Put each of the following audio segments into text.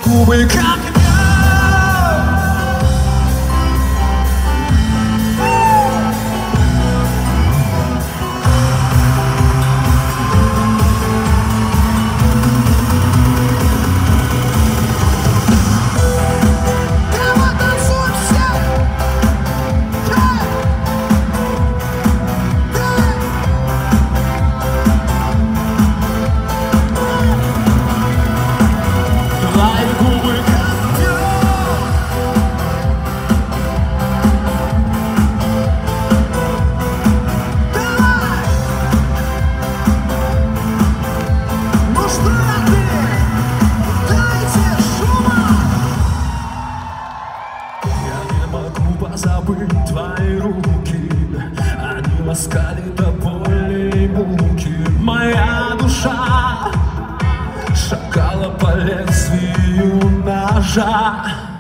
губы как мед. Забыть твои руки, они ласкали до боли и муки. Моя душа шагала по лезвию ножа.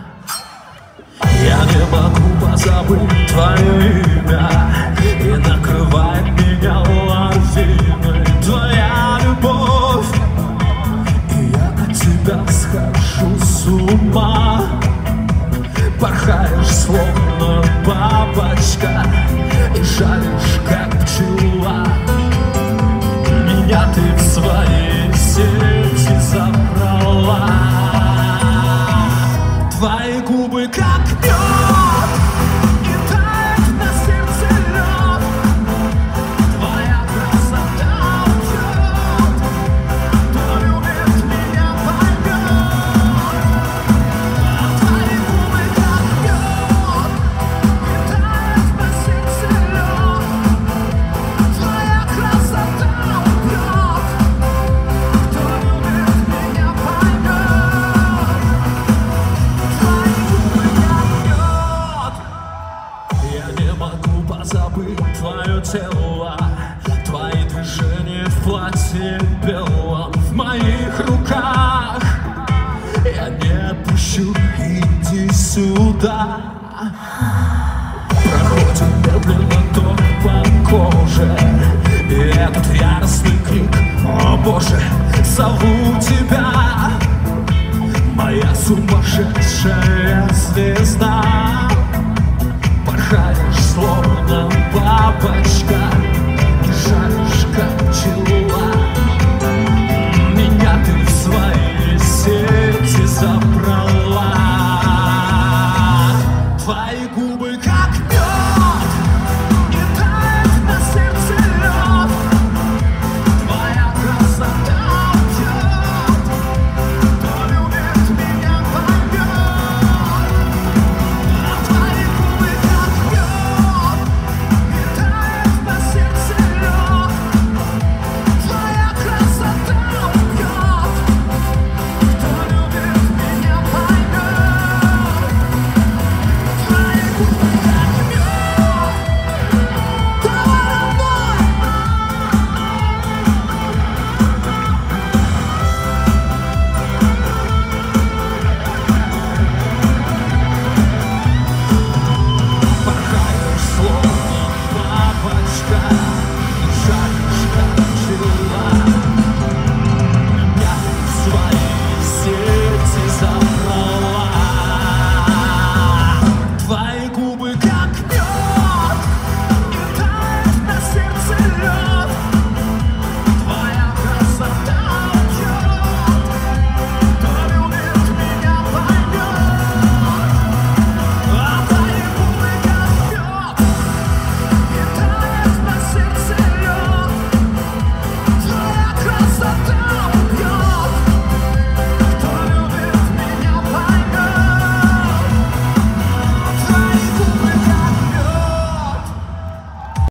Я не могу позабыть твое имя, и накрывает меня лавиной твоя любовь, и я от тебя схожу с ума. Порхаешь, словно бабочка, и жалишь, как пчела. Меня ты в своей сети забрала. Твои губы как мед, и тает на сердце лед. Твоя красота убьет, кто любит меня поймет. Твои губы как мед, и тает на сердце лед. Твоя красота убьет, кто любит меня поймет. Твои губы как мед. Я не могу позабыть твое тело, твои движения в платье белом в моих руках. Я не отпущу, иди сюда. Проходит медленно ток по коже, и этот яростный крик: о Боже, зову тебя.